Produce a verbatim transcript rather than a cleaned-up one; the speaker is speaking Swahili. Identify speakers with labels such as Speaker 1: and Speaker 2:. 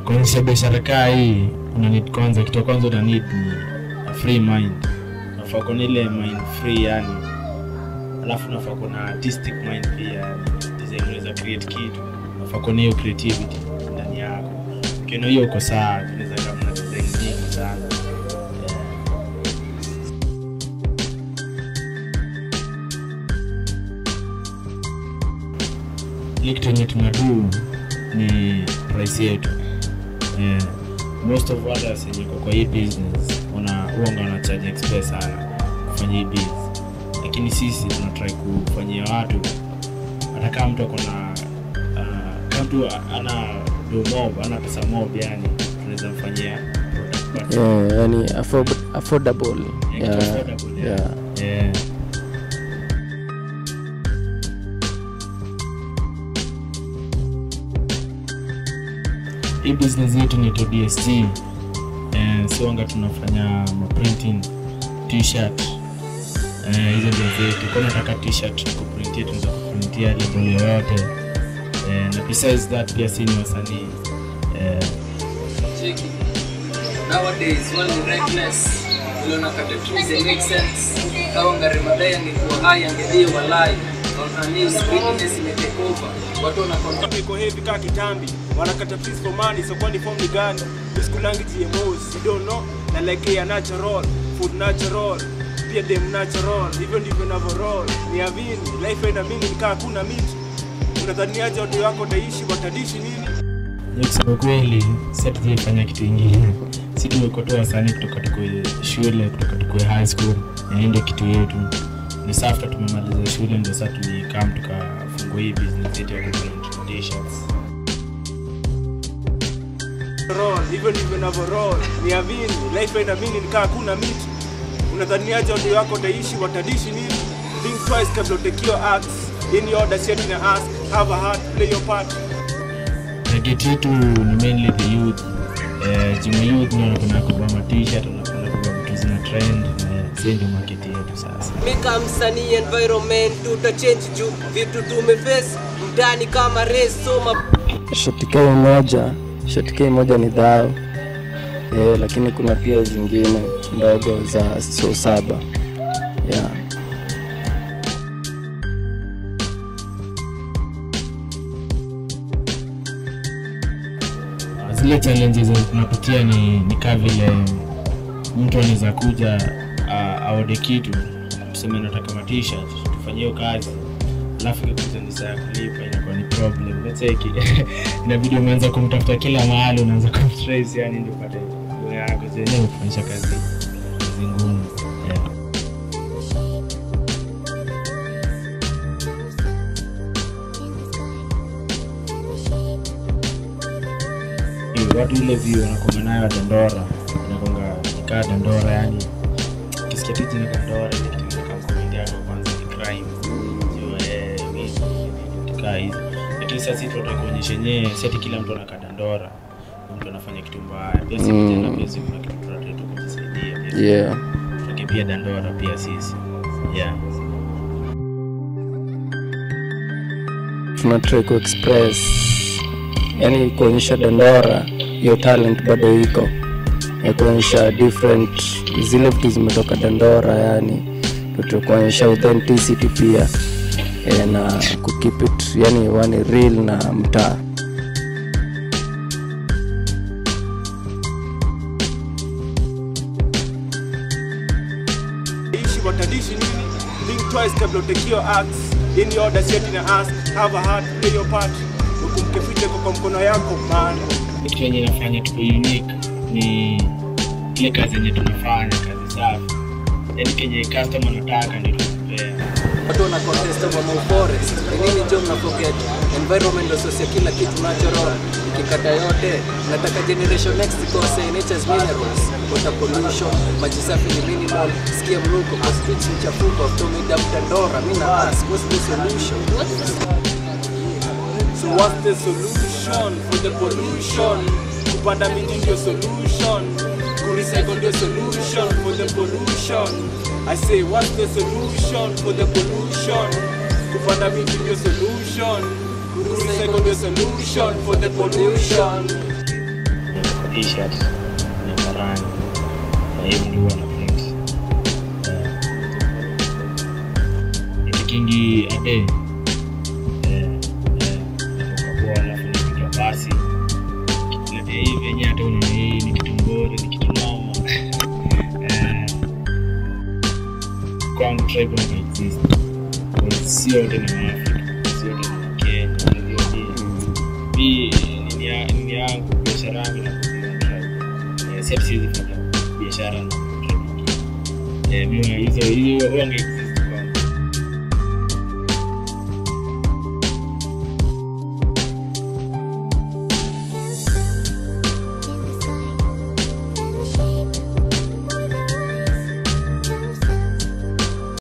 Speaker 1: kuanzisha biashara kaa hii una need kwanza, kitu kwanza una need ni a free mind. Unafaa kuwa na ile mind free yani. Alafu unafaa kuwa na artistic mind pia. Design unaweza create kitu. Unafaa kuwa na hiyo creativity ndani yako. Ukiona hiyo uko sawa, unaweza kama na design nyingi sana. Ile kitu yenye tunadu ni price yetu. Yeah. Most of others yenye kwa hii business wana uonga wana charge express sana kufanya hii business. Lakini sisi tuna try kufanyia watu hata kama mtu akona uh, kama mtu ana do mob, ana pesa mob yani tunaweza mfanyia product.
Speaker 2: Yeah, yani afford affordable.
Speaker 1: Yeah. Affordable, yeah. Yeah. Yeah. Hii business yetu ni to D S T. Eh, so anga tunafanya ma printing t-shirt. Eh, hizo ndio zetu. Kwa nataka t-shirt ku print yetu tunaweza kuprintia label yoyote. Eh, na besides that pia sisi ni wasanii. Eh,
Speaker 3: nowadays one reckless ilona kata trees make sense. Kama ngare madai angekuwa high angedio walai. Kwa news business imetake over. Watu wana contact
Speaker 4: iko heavy kama kitambi. Wanakata fees for money, so kwani form ni gani? Biskulangi G M Os, you don't know. Na like ya natural, food natural, pia dem natural. Hivyo ndivyo navyo roll. Ni avini, life ina mimi nikaa hakuna miti. Unadhani aje watu wako wataishi watadishi nini?
Speaker 1: Kwa kweli, sisi tulifanya kitu kingine. Sisi tumekotoa wasanii kutoka tukue shule, kutoka tukue high school. Na ndio kitu yetu. Ni after tumemaliza shule ndio sasa tulikam tukafungua hii business yetu ya kuprint t-shirts.
Speaker 4: Roll, hivyo ndivyo navyo roll. Ni avini, life ina mimi nikaa hakuna miti. Unadhani aje watu wako wataishi watadishi nini? Think twice kabla utake your acts. In your order set in ask, have a heart, play your part.
Speaker 1: Target yetu ni mainly the youth. Eh, jima youth ndio wanapenda kuvaa t-shirt, wanapenda kuvaa vitu zina trend. Sisi ndio market yetu sasa.
Speaker 3: Mika msanii environment tuta change juu vitu tumeface mtani kama race soma.
Speaker 2: Shotike moja, shotike moja ni dhao. Eh, lakini kuna pia zingine ndogo za so saba. Yeah.
Speaker 1: Zile challenges tunapitia ni ni kama vile mtu anaweza kuja uh, aode kitu tuseme nataka t-shirt tufanyie kazi alafu kikuza ni saa kulipa inakuwa ni problem. Let's say inabidi umeanza kumtafuta kila mahali, unaanza kumstress yani ndio pata yako zenyewe kufanya kazi ngumu. Yeah. Watu ile view wanakuwa nayo Dandora, inakonga ikaa Dandora yani kisikia kitu ni Dandora ile kitu kama comedy yako kwanza ni crime sio eh wizi tukaa hizo. Lakini sasa sisi tutakuonyesha yenyewe si ati kila mtu anakaa Dandora, mtu anafanya kitu mbaya pia sisi tena pia sisi kuna kitu tunataka kujisaidia pia.
Speaker 2: Yeah.
Speaker 1: Tukipia Dandora pia sisi. Yeah.
Speaker 2: Tuna try ku express yani kuonyesha Dandora your talent bado iko. Ya kuonyesha different zile vitu zimetoka Dandora yani tutakuonyesha authenticity pia e, na ku keep it yani one real na mtaa.
Speaker 4: Ishi watadishi nini? Think twice kabla utake your acts. In your order set in ask, have a heart, play your part. Ukumkefiche kwa mkono yako man.
Speaker 1: Kitu yenye inafanya tuko unique ni ile kazi yenye tunafanya, kazi safi. Yaani kenye customer anataka ndio tunapea.
Speaker 3: Watu wana contest over my forest. Nini ndio mna forget? Environment ndio source ya kila kitu natural. Ikikata yote, nataka generation next because nature's minerals. Water pollution, maji safi ni minimal. Sikia mnuko kwa streets mchafuko, tumida Dandora. Mimi na ask what's the solution?
Speaker 4: So what's the solution for the pollution? Kupanda miti ndio solution. Kurecycle ndio solution for the pollution. I say what's the solution for the pollution? Kupanda miti ndio solution. Kurecycle ndio solution for the pollution.
Speaker 1: t-shirt na karani na hiyo ndio na print eh kingi ade eh kwa na fanya basi ndio hivi yenyewe hata unaona hii ni kitungori ni kitu noma eh kwa tribe na exist sio ndio ni Afrika sio ndio Kenya ndio hii ni ni yangu biashara yangu na tribe eh sisi biashara na tribe eh mimi hizo hiyo wange